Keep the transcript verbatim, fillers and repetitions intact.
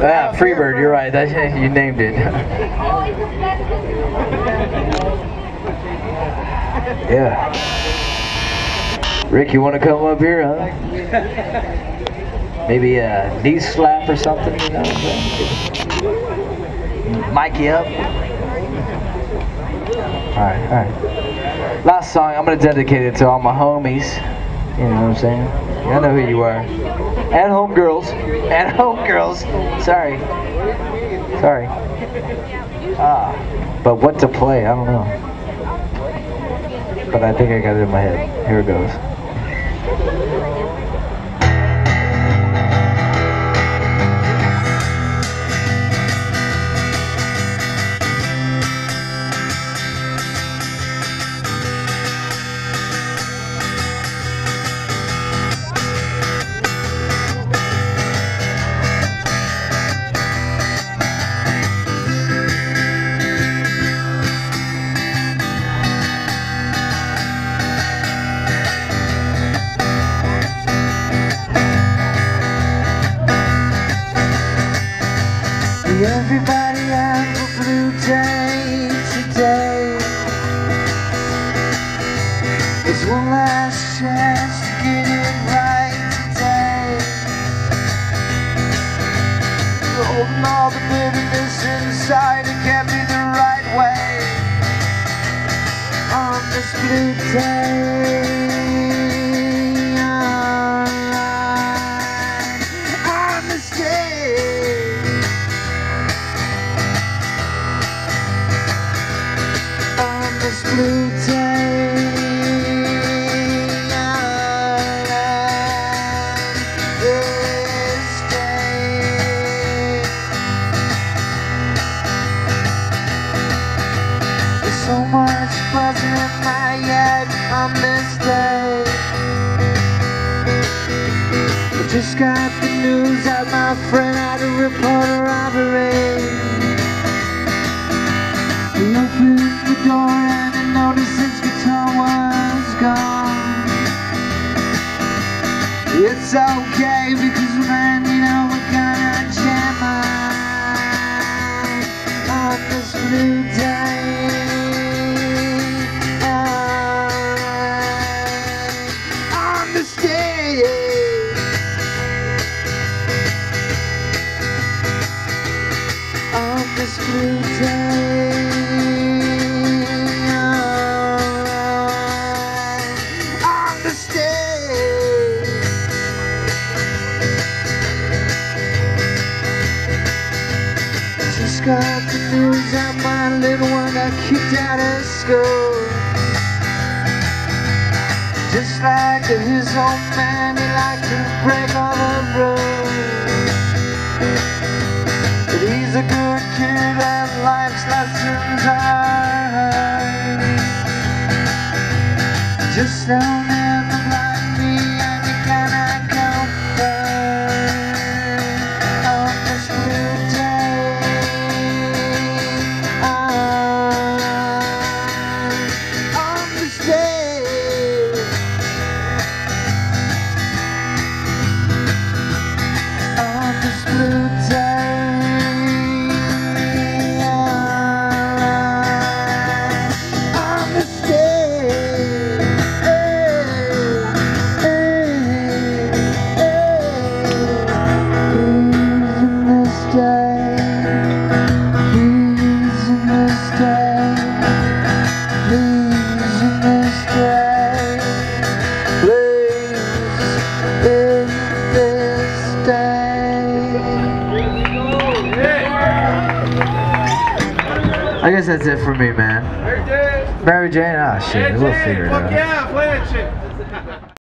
Ah, Freebird, you're right. That, you named it. Yeah. Rick, you want to come up here, huh? Maybe a knee slap or something, you know? Mic you up. Alright, alright. Last song, I'm going to dedicate it to all my homies. You know what I'm saying? I know who you are. And homegirls. And homegirls. Sorry. Sorry. Ah. But what to play, I don't know. But I think I got it in my head. Here it goes. Everybody have a blue day today. It's one last chance to get it right today. We're holding all the bitterness inside, it can't be the right way on this blue day. On this day. This blue day, this day. There's so much buzzing in my head on this day. I just got the news that my friend had a report of robbery. He opened the door and I noticed his guitar was gone. It's okay because man, you know we're gonna jam on, on this blue day. On, on this day. On this blue day. Just got the news that my little one got kicked out of school. Just like his old man, he liked to break all the rules. But he's a good kid and life's lessons are hard. Just don't ever like me and you cannot comfort on this blue day. I guess that's it for me, man. Mary Jane? Ah, shit, we'll figure it out. Fuck yeah, play that shit.